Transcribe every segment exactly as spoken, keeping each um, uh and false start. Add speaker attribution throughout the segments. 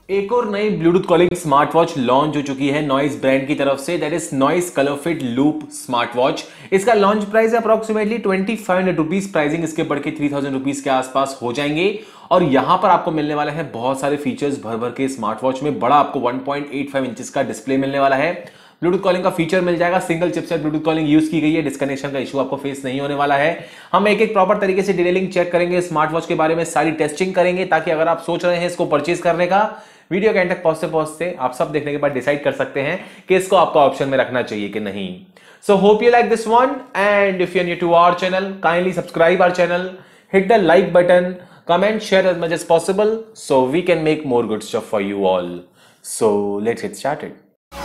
Speaker 1: एक और नई Bluetooth calling smart watch launch हो चुकी है नॉइस ब्रांड की तरफ से, that is Noise ColorFit Loop smart watch. इसका लॉन्च प्राइस है approximately twenty five hundred rupees, pricing इसके बढ़ के थ्री थाउजेंड रुपीज के आसपास हो जाएंगे। और यहां पर आपको मिलने वाला है बहुत सारे फीचर्स भर भर के स्मार्ट वॉच में। बड़ा आपको one point eight five inches का डिस्प्ले मिलने वाला है, ब्लूटूथ कॉलिंग का फीचर मिल जाएगा, single chipset Bluetooth calling use की गई है, डिस्कनेक्शन का इशू आपको फेस नहीं होने वाला है। हम एक एक प्रॉपर तरीके से डिटेलिंग चेक करेंगे, स्मार्ट वॉच के बारे में सारी टेस्टिंग करेंगे, ताकि अगर आप सोच रहे हैं इसको परचेज करने का, वीडियो के एंड तक पहुंचते पहुंचते आप सब देखने के बाद डिसाइड कर सकते हैं कि इसको आपका ऑप्शन में रखना चाहिए कि नहीं। So hope you like this one, and if you are new to our channel, kindly subscribe our channel, hit the like button, comment, share as much as possible so we can make more good stuff for you all. So let's get started.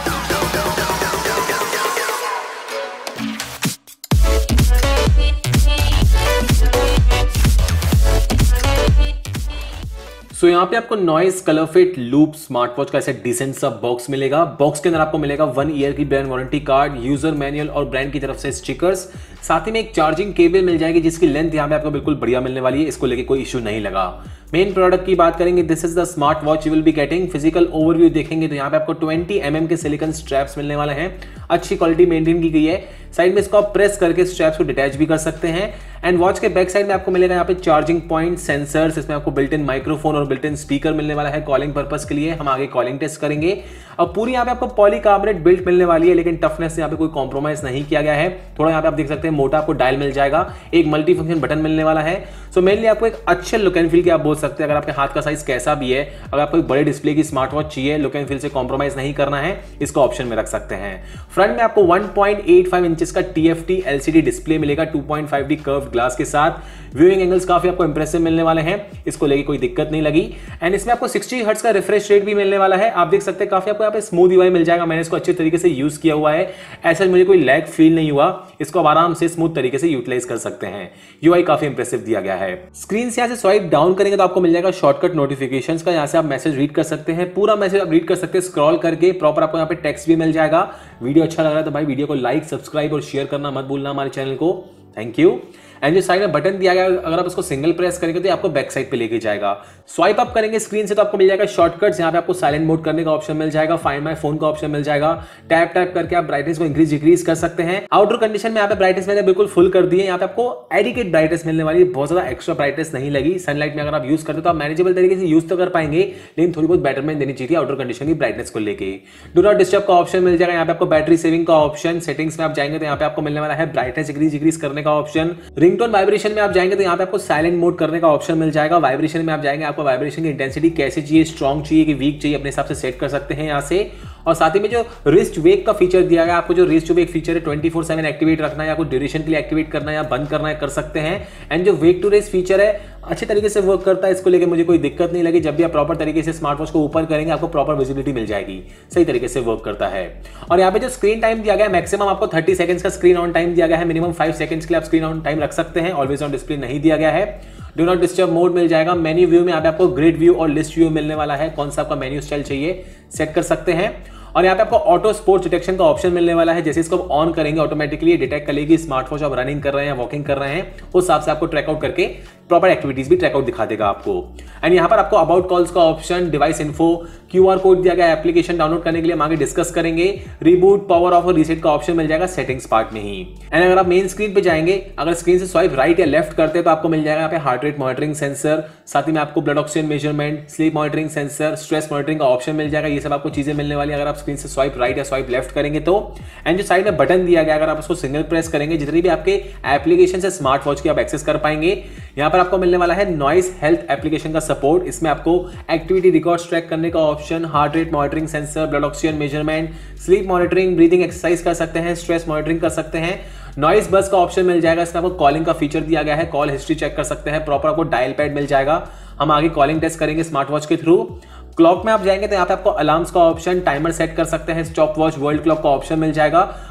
Speaker 1: So so, यहाँ पे आपको Noise ColorFit Loop smart watch का ऐसा decent सा box मिलेगा। Box के अंदर आपको मिलेगा वन ईयर की brand warranty card, user manual और ब्रांड की तरफ से स्टिकर्स, साथ ही में एक चार्जिंग केबल मिल जाएगी जिसकी लेंथ यहाँ पे आपको बिल्कुल बढ़िया मिलने वाली है, इसको लेके कोई इशू नहीं लगा। मेन प्रोडक्ट की बात करेंगे, this is the smart watch you will be getting. Physical overview देखेंगे तो यहाँ पे आपको ट्वेंटी एम एम के सिलिकॉन स्ट्रैप्स मिलने वाले हैं, अच्छी क्वालिटी मेंटेन की गई है। साइड में इसको आप प्रेस करके स्ट्रैप्स को डिटैच भी कर सकते हैं। एंड वॉच के बैक साइड में आपको मिलेगा यहाँ पे चार्जिंग पॉइंट, सेंसर्स, इसमें आपको बिल्ट इन माइक्रोफोन और बिल्ट इन स्पीकर मिलने वाला है कॉलिंग पर्पस के लिए। हम आगे कॉलिंग टेस्ट करेंगे। और पूरी यहाँ पे आपको पॉलीकार्बोनेट बिल्ट मिलने वाली है, लेकिन टफनेस यहाँ पे कोई कॉम्प्रोमाइज नहीं किया गया है। थोड़ा यहाँ पे आप देख सकते हैं मोटा आपको डायल मिल जाएगा, एक मल्टी फंक्शन बटन मिलने वाला है। सो मेनली आपको एक अच्छे लुक एंड फील की आप बोल सकते हैं, अगर आपके हाथ का साइज कैसा भी है, अगर आपको एक बड़े डिस्प्ले की स्मार्ट वॉच चाहिए, लुक एंड फील से कॉम्प्रोमाइज नहीं करना है, इसको ऑप्शन में रख सकते हैं। फ्रंट में आपको one point eight five inches का टीएफटी एलसीडी डिस्प्ले मिलेगा two point five D curved glass के साथ। व्यूइंग एंगल्स काफी आपको इंप्रेसिव मिलने वाले हैं, इसको लेके कोई दिक्कत नहीं लगी। एंड इसमें आपको सिक्सटी हर्ट्ज का रिफ्रेश रेट भी मिलने वाला है। आप देख सकते हैं काफी आपको यहाँ पे स्मूथ यूआई मिल जाएगा। मैंने इसको अच्छे तरीके से यूज किया हुआ है, ऐसा मुझे कोई लैग फील नहीं हुआ। इसको आप आराम से स्मूथ तरीके से यूटिलाइज कर सकते हैं। यूआई काफी इंप्रेसिव दिया गया है। स्क्रीन से यहाँ से स्वाइप डाउन करेंगे तो आपको मिल जाएगा शॉर्टकट नोटिफिकेशंस का, यहाँ से आप मैसेज रीड कर सकते हैं, पूरा मैसेज आप रीड कर सकते हैं स्क्रॉल करके। प्रॉपर आपको यहाँ पे टेक्स्ट भी मिल जाएगा। वीडियो अच्छा लग रहा है तो भाई वीडियो को लाइक, सब्सक्राइब और शेयर करना मत भूलना हमारे चैनल को। Thank you. एंड जो साइड में बटन दिया गया है, अगर आप इसको सिंगल प्रेस करेंगे तो आपको बैक साइड पे लेके जाएगा। स्वाइप अप करेंगे स्क्रीन से तो आपको मिल जाएगा शॉर्टकट्स, यहाँ पे आपको साइलेंट मोड करने का ऑप्शन मिल जाएगा, फाइंड माय फोन का ऑप्शन मिल जाएगा। टैप टैप करके आप ब्राइटनेस को इंक्रीज डिक्रीज कर सकते हैं। आउटडोर कंडीशन में यहाँ पे ब्राइटनेस मैंने बिल्कुल फुल कर दी है। यहाँ पे आपको एडिकेट ब्राइटनेस मिलने वाली है, बहुत ज्यादा एक्स्ट्रा ब्राइटनेस नहीं लगी। सनलाइट में अगर आप यूज करते हो तो आप मैनेजेबल तरीके से यूज तो कर पाएंगे, लेकिन थोड़ी बहुत बेटरमेंट देनी चाहिए आउटडोर कंडीशन की ब्राइटनेस को लेके। डू नॉट डिस्टर्ब का ऑप्शन मिल जाएगा। यहाँ पे आपको बैटरी सेविंग का ऑप्शन, सेटिंग्स में आप जाएंगे तो यहाँ पे आपको मिलने वाला है ब्राइटनेस इंक्रीज डिक्रीज करने का ऑप्शन। रिंगटोन वाइब्रेशन में आप जाएंगे तो यहाँ पे आपको साइलेंट मोड करने का ऑप्शन मिल जाएगा। वाइब्रेशन में आप जाएंगे, आपको वाइब्रेशन की इंटेंसिटी कैसे चाहिए, स्ट्रॉन्ग चाहिए कि वीक चाहिए, अपने हिसाब से सेट कर सकते हैं यहाँ से। और साथ ही में जो रिस्ट वेक का फीचर दिया गया, आपको जो रिस्ट वेक फीचर है ट्वेंटी फोर सेवन एक्टिवेट रखना है या कुछ ड्यूरेशन के लिए एक्टिवेट करना है या बंद करना है, कर सकते हैं। एंड जो वेक टू रेस्ट फीचर है अच्छे तरीके से वर्क करता है, इसको लेके मुझे कोई दिक्कत नहीं लगी। जब भी आप प्रॉपर तरीके से स्मार्ट वॉच को ऊपर करेंगे आपको प्रॉपर विजिबिलिटी मिल जाएगी, सही तरीके से वर्क करता है। और यहाँ पे जो स्क्रीन टाइम दिया गया है, मैक्सिमम आपको थर्टी सेकंड्स का स्क्रीन ऑन टाइम दिया गया है, मिनिमम फाइव सेकंड्स के लिए आप स्क्रीन ऑन टाइम रख सकते हैं। ऑलवेज ऑन डिस्प्ले नहीं दिया गया है। डू नॉट डिस्टर्ब मोड मिल जाएगा। मेन्यू व्यू में यहाँ पे आपको ग्रिड व्यू और लिस्ट व्यू मिलने वाला है, कौन सा आपका मेन्यू स्टाइल चाहिए सेट कर सकते हैं। और यहाँ पे आपको ऑटो स्पोर्ट्स डिटेक्शन का ऑप्शन मिलने वाला है, जैसे इसको ऑन करेंगे ऑटोमेटिकली डिटेक्ट करेगी स्मार्ट वॉच आप रनिंग कर रहे हैं, वॉकिंग कर रहे हैं, उस हिसाब से आपको ट्रैकआउट करके प्रॉपर एक्टिविटीज भी ट्रैकआउट दिखा देगा आपको। एंड यहाँ पर आपको अबाउट कॉल्स का option, device info, QR code दिया गया एप्लीकेशन डाउनलोड करने के लिए हम आगे डिस्कस करेंगे। रिबूट, पावर ऑफ और रीसेट का ऑप्शन मिल जाएगा सेटिंग्स पार्ट में ही। एंड अगर आप मेन स्क्रीन पे जाएंगे, अगर स्क्रीन से स्वाइप राइट या लेफ्ट करते हैं तो आपको मिल जाएगा यहाँ पे हार्ट रेट मॉनिटरिंग सेंसर, साथ ही में आपको blood oxygen measurement, sleep monitoring sensor, stress monitoring का ऑप्शन मिल जाएगा। ये सब आपको चीजें मिलने वाली अगर आप स्क्रीन से स्वाइप राइट या स्वाइप लेफ्ट करेंगे तो। एंड जो साइड में बटन दिया गया, अगर आप उसको सिंगल प्रेस करेंगे, जितनी भी आपके एप्लीकेशन से स्मार्ट वॉच की आप एक्सेस कर पाएंगे। यहाँ पर आपको मिलने वाला है नॉइस हेल्थ एप्लीकेशन का सपोर्ट, इसमें आपको एक्टिविटी रिकॉर्ड्स ट्रैक करने का option, heart rate monitoring sensor, blood oxygen measurement, sleep monitoring, breathing exercise कर सकते हैं, स्ट्रेस मॉनिटरिंग कर सकते हैं। नॉइस बस का ऑप्शन मिल जाएगा, इसमें आपको कॉलिंग का फीचर दिया गया है, कॉल हिस्ट्री चेक कर सकते हैं, प्रॉपर आपको डायल पैड मिल जाएगा। हम आगे कॉलिंग टेस्ट करेंगे स्मार्ट वॉच के थ्रू। क्लॉक में आप जाएंगे तो यहाँ पे आपको अलार्म्स का ऑप्शन, टाइमर सेट कर सकते हैं, स्टॉप वॉच, वर्ल्ड क्लॉक का ऑप्शन मिल जाएगा।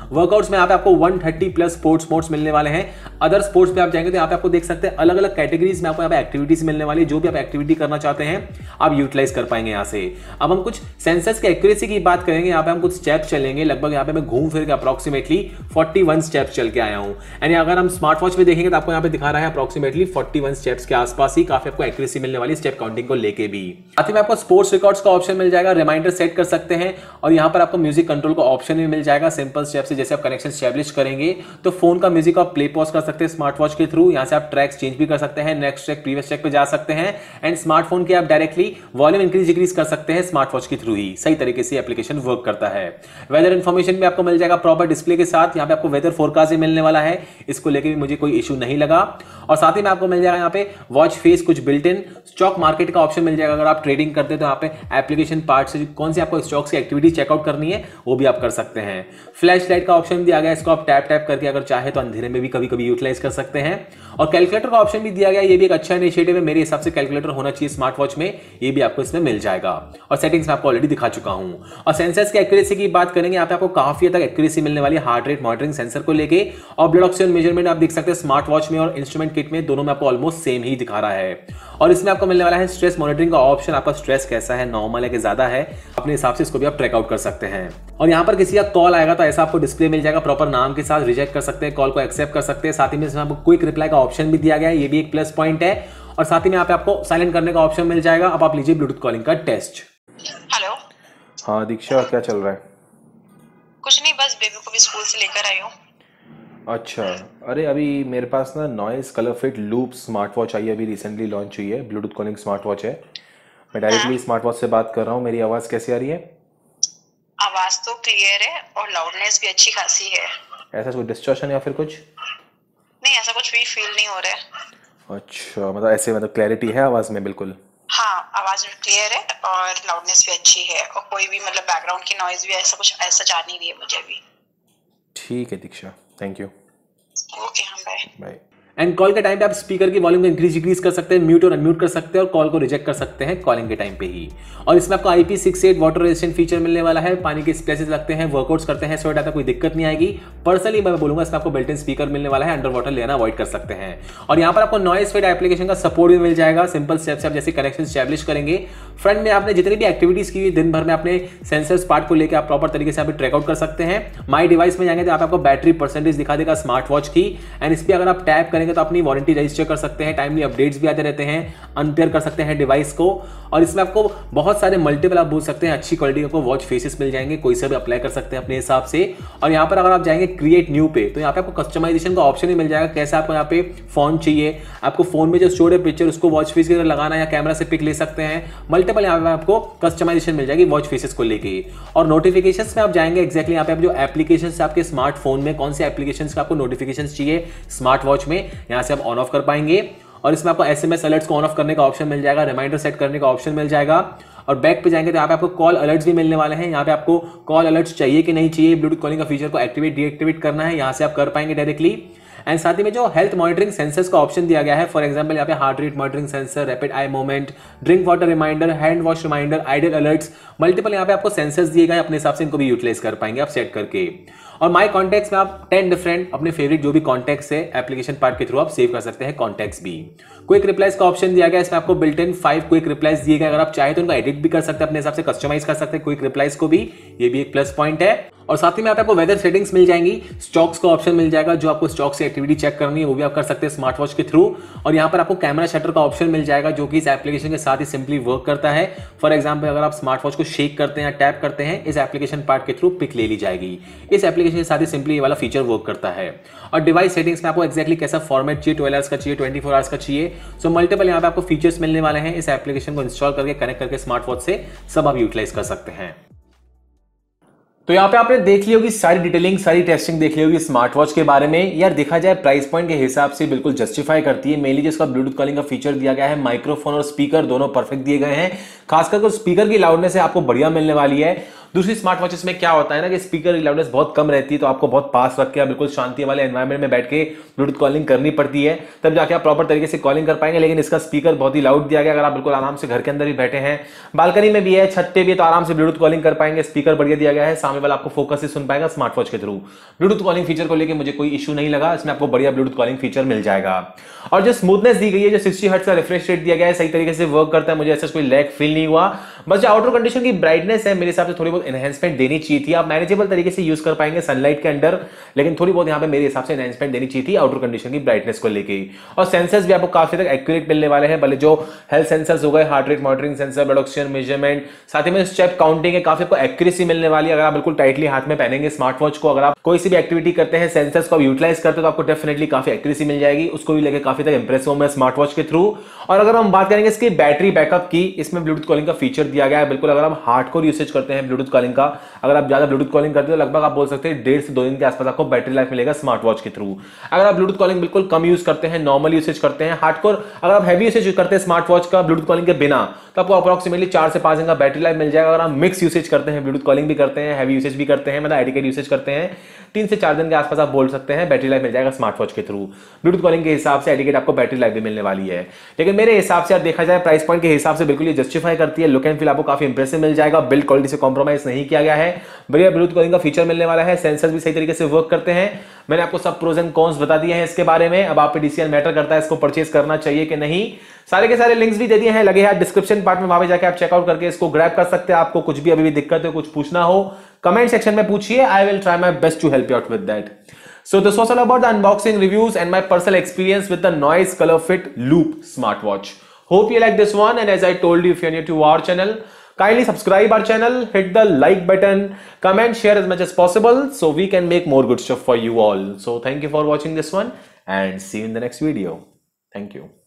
Speaker 1: वर्कआउट्स में यहाँ पे आपको one thirty plus sports modes मिलने वाले हैं। अदर स्पोर्ट्स पे आप जाएंगे तो यहाँ पे आपको देख सकते हैं अलग अलग कैटेगरीज में आपको यहाँ पे एक्टिविटीज मिलने वाली है। जो भी आप एक्टिविटी करना चाहते हैं आप यूटिलाइज कर पाएंगे यहाँ से। अब हम कुछ सेंसर्स की एक्यूरेसी की बात करेंगे। यहाँ पे हम कुछ स्टेप्स चलेंगे, लगभग यहाँ पे मैं घूम फिर के अप्रोक्सीमेटली इकतालीस स्टेप्स चल के आया हूँ। यानी अगर हम स्मार्ट वॉच में देखेंगे तो आपको यहाँ पे दिखा रहा है अप्रोक्सीमेटली इकतालीस स्टेप्स के आसपास ही काफी आपको एक्यूरेसी मिलने वाली स्टेप काउंटिंग को लेके भी। साथ ही में आपको स्पोर्ट्स रिकॉर्ड्स का ऑप्शन मिल जाएगा, रिमाइंडर सेट कर सकते हैं और यहाँ पर आपको म्यूजिक कंट्रोल का ऑप्शन भी मिल जाएगा। सिंपल स्टेप से जैसे आप कनेक्शन एस्टैब्लिश करेंगे तो फोन का म्यूजिक आप प्ले पॉज कर सकते हैं स्मार्ट वॉच के थ्रू। यहाँ से आप ट्रैक्स चेंज भी कर सकते हैं, नेक्स्ट ट्रैक प्रीवियस ट्रैक पे जा सकते हैं एंड स्मार्टफोन के आप डायरेक्टली वॉल्यूम इंक्रीज डिक्रीज कर सकते हैं स्मार्ट वॉच के थ्रू ही। सही तरीके से एप्लीकेशन वर्क करता है। वेदर इन्फॉर्मेशन भी आपको मिल जाएगा प्रॉपर डिस्प्ले के साथ। यहाँ पे आपको वेदर फोरकास्ट भी मिलने वाला है, इसको लेके भी मुझे कोई इशू नहीं लगा। और साथ ही में आपको मिल जाएगा यहाँ पे वॉच फेस कुछ बिल्ट इन स्टॉक मार्केट का ऑप्शन मिल जाएगा। अगर आप ट्रेडिंग करते हैं तो यहाँ पे एप्लीकेशन पार्ट से कौन सी आपको स्टॉक्स की एक्टिविटी चेकआउट करनी है वो भी आप कर सकते हैं। फ्लैश लाइट का ऑप्शन दिया गया, इसको आप टैप टैप करके अगर चाहे तो अंधेरे में भी कभी कभी यूटिलाइज कर सकते हैं। और कैलकुलेटर का ऑप्शन भी दिया गया, ये भी एक अच्छा इनिशिएटिव है। मेरे हिसाब से कैलकुलेटर होना चाहिए स्मार्ट वॉच में, ये भी आपको इसमें मिल जाएगा। और सेटिंग्स में आपको ऑलरेडी दिखा चुका हूं। और सेंसर्स की एक्यूरेसी की बात करेंगे, यहाँ पे आपको काफी हद तक एक्यूरेसी मिलने वाली है हार्ट रेट मॉनिटरिंग सेंसर को लेके। और ब्लड ऑक्सीजन मेजरमेंट आप देख सकते हैं स्मार्ट वॉच में और इंस्ट्रूमेंट किट में दोनों में आपको ऑलमोस्ट सेम ही दिखा रहा है। और इसमें आपको मिलने वाला है स्ट्रेस मॉनिटरिंग का ऑप्शन। आपका स्ट्रेस कैसा है, नॉर्मल है कि ज्यादा है, अपने हिसाब से इसको भी आप ट्रैक आउट कर सकते हैं। और यहाँ पर किसी का कॉल आएगा तो ऐसा आपको डिस्प्ले मिल जाएगा प्रॉपर नाम के साथ, रिजेक्ट कर सकते हैं, कॉल को एक्सेप्ट कर सकते हैं। साथ ही में इसमें आपको क्विक रिप्लाई का ऑप्शन भी दिया गया है, ये भी एक प्लस पॉइंट है। और साथ ही में यहाँ पे आपको साइलेंट करने का ऑप्शन मिल जाएगा। अब आप लीजिए ब्लूटूथ कॉलिंग का टेस्ट।
Speaker 2: हेलो।
Speaker 3: हाँ दीक्षा, क्या चल रहा है?
Speaker 2: कुछ नहीं, बस बेबी को भी स्कूल से लेकर आई हूँ।
Speaker 3: अच्छा, अरे अभी मेरे पास ना Noise ColorFit Loop smart watch आई है, अभी रिसेंटली लॉन्च हुई है। ब्लूटूथ कॉलिंग स्मार्ट वॉच है। मैं डायरेक्टली स्मार्ट वॉच से बात कर रहा हूँ। मेरी आवाज़ कैसी आ रही है?
Speaker 2: आवाज़ तो क्लियर है और लाउडनेस भी अच्छी खासी है।
Speaker 3: ऐसा कोई डिस्टॉर्शन या फिर कुछ?
Speaker 2: नहीं, ऐसा कुछ भी फील नहीं हो रहा है।
Speaker 3: अच्छा, मतलब ऐसे मतलब क्लैरिटी है आवाज़ में बिल्कुल?
Speaker 2: हाँ, आवाज़ क्लियर है और लाउडनेस भी अच्छी है और कोई भी मतलब बैकग्राउंड की नॉइज भी ऐसा कुछ ऐसा जा नहीं रही है मुझे अभी।
Speaker 3: ठीक है दीक्षा, थैंक यू।
Speaker 2: ओके, हाँ, बाय
Speaker 3: बाय।
Speaker 1: एंड कॉल के टाइम पे आप स्पीकर की वॉल्यूम को इंक्रीज डिक्रीज कर सकते हैं, म्यूट और अनम्यूट कर सकते हैं और कॉल को रिजेक्ट कर सकते हैं कॉलिंग के टाइम पे ही। और इसमें आपको I P sixty eight water resistant feature मिलने वाला है। पानी के स्प्लैशेस लगते हैं, वर्कआउट्स करते हैं, स्वेट आता है, कोई दिक्कत नहीं आएगी। पर्सनली मैं बोलूंगा इसमें आपको बिल्ट इन स्पीकर मिलने वाला है, अंडर वाटर लेना अवॉइड कर सकते हैं। और यहाँ पर आपको नॉइस फेड एप्लीकेशन का सपोर्ट भी मिल जाएगा। सिंपल स्टेप से आप जैसे कनेक्शन एस्टैब्लिश करेंगे, फ्रंट में आपने जितनी भी एक्टिविटीज की दिन भर में अपने सेंसर्स पार्ट को लेकर आप प्रॉपर तरीके से आप ट्रैक आउट कर सकते हैं। माई डिवाइस में जाएंगे तो आप आपको बैटरी परसेंटेज दिखा देगा स्मार्ट वॉच की। एंड इस पर अगर आप टैप करेंगे तो अपनी वारंटी रजिस्टर कर सकते हैं, टाइमली अपडेट्स भी आते रहते हैं, अनपेयर कर सकते हैं डिवाइस को। और इसमें आपको बहुत सारे मल्टीपल आप बोल सकते हैं अच्छी क्वालिटी को वॉच फेसेस मिल जाएंगे, कोई से भी अप्लाई कर सकते हैं अपने हिसाब से। और यहाँ पर अगर आप जाएंगे क्रिएट न्यू पे तो यहाँ पे आपको कस्टमाइजेशन का ऑप्शन भी मिल जाएगा। कैसे आपको यहाँ पे फोन चाहिए, आपको फोन में जो स्टोर है पिक्चर उसको वॉच फेस की तरह लगाना या कैमरा से पिक ले सकते हैं। मल्टीपल यहाँ पे आपको कस्टमाइजेशन मिल जाएगी वॉच फेसेस को लेके। और नोटिफिकेशंस में आप जाएंगे एक्जैक्टली यहाँ पे आप जो एप्लीकेशंस आपके स्मार्टफोन में कौन से एप्लीकेशंस का आपको नोटिफिकेशंस चाहिए स्मार्ट वॉच में, यहाँ से आप ऑन ऑफ कर पाएंगे। और इसमें आपको एसएमएस अलर्ट्स को ऑन ऑफ करने का ऑप्शन मिल जाएगा, रिमाइंडर सेट करने का ऑप्शन मिल जाएगा। और बैक पे जाएंगे तो यहाँ पे आपको कॉल अलर्ट्स भी मिलने वाले हैं। यहाँ पे आपको कॉल अलर्ट्स चाहिए कि नहीं चाहिए, ब्लूटूथ कॉलिंग का फीचर को एक्टिवेट डीएक्टिवेट करना है, यहाँ से आप कर पाएंगे डायरेक्टली। एंड साथ ही में जो हेल्थ मॉनिटरिंग सेंसर्स का ऑप्शन दिया गया है, फॉर एग्जांपल यहाँ पे heart rate monitoring sensor, rapid eye movement, drink water reminder, hand wash reminder, idle alerts, multiple यहाँ पे आपको सेंसर्स दिए गए, अपने हिसाब से इनको भी यूटिलाइज कर पाएंगे आप सेट करके। और माई कॉन्टैक्ट्स में आप टेन डिफरेंट अपने फेवरेट जो भी कॉन्टैक्ट्स है एप्लीकेशन पार्ट के थ्रू आप सेव कर सकते हैं कॉन्टैक्ट्स भी। क्विक रिप्लाइज का ऑप्शन दिया गया, इसमें आपको built in five quick replies दिए गए। अगर आप चाहे तो उनको एडिट भी कर सकते हैं, अपने हिसाब से कस्टमाइज कर सकते हैं क्विक रिप्लाइज को भी, ये भी एक प्लस पॉइंट है। और साथ ही में आपको वेदर सेटिंग्स मिल जाएंगी, स्टॉक्स का ऑप्शन मिल जाएगा, जो आपको स्टॉक से एक्टिविटी चेक करनी है वो भी आप कर सकते हैं स्मार्ट वॉच के थ्रू। और यहाँ पर आपको कैमरा शटर का ऑप्शन मिल जाएगा, जो कि इस एप्लीकेशन के साथ ही सिंपली वर्क करता है। फॉर एग्जाम्पल अगर आप स्मार्ट वॉच को शेक करते हैं या टैप करते हैं, इस एप्लीकेशन पार्ट के थ्रू पिक ले ली जाएगी। इस एप्लीकेशन के साथ ही सिंपली ये वाला फीचर वर्क करता है। और डिवाइस सेटिंग्स में आपको एक्जैक्टली कैसा फॉर्मेट चाहिए, ट्वेल्व आवर्स का चाहिए, ट्वेंटी फोर आवर्स का चाहिए, सो मल्टीपल यहाँ पे आपको फीचर्स मिलने वाले हैं। इस एप्लीकेशन को इंस्टॉल करके कनेक्ट करके स्मार्ट वॉच से सब आप यूटिलाइज कर सकते हैं। तो यहाँ पे आपने देख ली होगी सारी डिटेलिंग, सारी टेस्टिंग देख ली होगी स्मार्ट वॉच के बारे में। यार देखा जाए प्राइस पॉइंट के हिसाब से बिल्कुल जस्टिफाई करती है। मेनली जिसका ब्लूटूथ कॉलिंग का फीचर दिया गया है, माइक्रोफोन और स्पीकर दोनों परफेक्ट दिए गए हैं। खासकर स्पीकर की लाउडनेस है आपको बढ़िया मिलने वाली है।
Speaker 3: दूसरी स्मार्ट वॉचेस में क्या होता है ना कि स्पीकर की लाउडनेस बहुत कम रहती है, तो आपको बहुत पास रख के बिल्कुल शांति वाले एनवायरनमेंट में बैठ के ब्लूटूथ कॉलिंग करनी पड़ती है, तब जाके आप प्रॉपर तरीके से कॉलिंग कर पाएंगे। लेकिन इसका स्पीकर बहुत ही लाउड दिया गया, अगर आप बिल्कुल आराम से घर के अंदर भी बैठे हैं, बालकनी में भी है, छत पे भी है, तो आराम से ब्लूटूथ कॉलिंग कर पाएंगे। स्पीकर बढ़िया दिया गया है, सामने वाला आपको फोकस से सुन पाएगा स्मार्ट वॉच के थ्रू। ब्लूटूथ कॉलिंग फीचर को लेकर मुझे कोई इशू नहीं लगा, इसमें आपको बढ़िया ब्लूटूथ कॉलिंग फीचर मिल जाएगा। और जो स्मूथनेस दी गई है, जो सिक्सटी हर्ट्ज का रिफ्रेश रेट दिया गया है, सही तरीके से वर्क करता है, मुझे ऐसा कोई लैग फील नहीं हुआ। बस जो आउटर कंडीशन की ब्राइटनेस है, मेरे हिसाब से थोड़ी बहुत एनहेंसमेंट देनी चाहिए थी। आप मैनेजेबल तरीके से यूज कर पाएंगे सनलाइट के अंडर, लेकिन थोड़ी बहुत यहां पे मेरे हिसाब से एनहेंसमेंट देनी चाहिए थी आउटर कंडीशन की ब्राइटनेस को लेके। और सेंसर्स भी आपको काफी तक एक्यूरेट मिलने वाले हैं, भले जो हेल्थ सेंसर्स हो गए, heart rate monitoring sensor, blood oxygen measurement, साथ ही में स्टेप काउंटिंग है, काफी आपको एक्यूरेसी मिलने वाली है। अगर आप बिल्कुल टाइटली हाथ में पहनेंगे स्मार्ट वॉच को, अगर आप कोई सी भी एक्टिविटी करते हैं, सेंसर्स को यूटिलाइज करते हो, तो आपको डेफिनेटली काफी एक्यूरेसी मिल जाएगी। उसको भी लेकर काफी तक इंप्रेस हुआ मैं स्मार्ट वॉच के थ्रू। और अगर हम बात करेंगे इसकी बैटरी बैकअप की, इसमें ब्लूटूथ कॉलिंग का फीचर दिया गया है। बिल्कुल अगर आप हार्डकोर यूसेज करते हैं ब्लूटूथ कॉलिंग का, अगर आप ज्यादा ब्लूटूथ कॉलिंग करते हो, लगभग आप बोल सकते हैं डेढ़ से दो दिन के आसपास आपको बैटरी लाइफ मिलेगा स्मार्ट वॉच के थ्रू। अगर आप ब्लूटूथ कॉलिंग बिल्कुल कम यूज करते हैं, नॉर्मल यूसेज करते हैं, हार्डकोर अगर आप हैवी यूसेज करते हैं स्मार्ट वॉच का ब्लूटूथ कॉलिंग के बिना, तो आपको अप्रोक्सीमेटली चार से पांच दिन का बैटरी लाइफ मिल जाएगा। अगर आप मिक्स यूसेज करते हैं, ब्लूटूथ कॉलिंग भी करते हैं, हैवी यूसेज भी करते हैं, मतलब एडिकेट यूसेज करते हैं, तीन से चार दिन के आसपास आप बोल सकते हैं बैटरी लाइफ मिल जाएगा स्मार्ट वॉच के थ्रू। ब्लूटूथ कॉलिंग के हिसाब से एडिकेट आपको बैटरी लाइफ भी मिलने वाली है। लेकिन मेरे हिसाब से देखा जाए प्राइस पॉइंट के हिसाब से बिल्कुल ये जस्टिफाई करती है। लुक एंड फील आपको काफी इंप्रेसिव मिल जाएगा, बिल्ड क्वालिटी से कॉम्प्रोमाइज नहीं किया गया है, बढ़िया ब्लूटूथ कॉलिंग का फीचर मिलने वाला है, सेंसर्स भी सही तरीके से वर्क करते हैं। मैंने आपको सब प्रोज एंड कॉन्स बता दिए हैं इसके बारे में। अब आप पे डिसीजन मैटर करता है इसको परचेज करना चाहिए कि नहीं। सारे के सारे लिंक्स भी दे दिए हैं, लगे हैं डिस्क्रिप्शन पार्ट में, वहां पे जाके आप चेकआउट करके इसको ग्रैब कर सकते हैं। आपको कुछ भी अभी भी दिक्कत है, कुछ पूछना हो, कमेंट सेक्शन में पूछिए, I will try my best to help you out with that. So this was all about the unboxing reviews and my personal experience with the Noise ColorFit Loop smartwatch. Hope you like this one, and as I told you, if you're new to our channel, kindly subscribe our channel, hit the like button, comment, share as much as possible so we can make more good stuff for you all. So thank you for watching this one and see you in the next video. Thank you.